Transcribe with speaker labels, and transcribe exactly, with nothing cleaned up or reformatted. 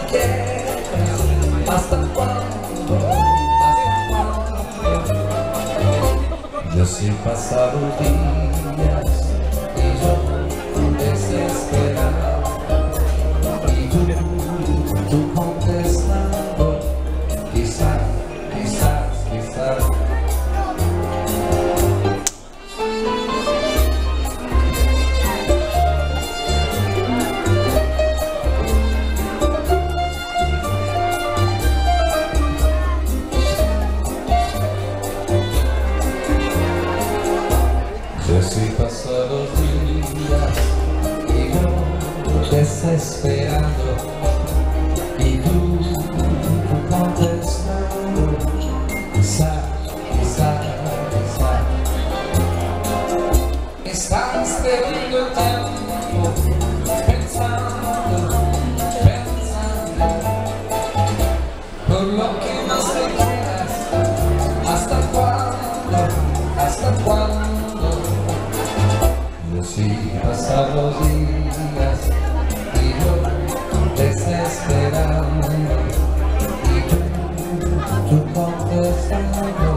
Speaker 1: quieres, hasta cuándo, hasta cuándo. Yo sí he pasado días y yo desesperado, y tú, tú contestando, quizás, quizás, quizás. Yo sí he pasado días y yo desesperado, y tú, tú contestando, quizá, quizá, quizá. Estás perdiendo el tiempo pensando, pensando, por lo que más te quieras, hasta cuándo, hasta cuándo. Yo sí he pasado días y yo desesperado, y tú, tú contestando.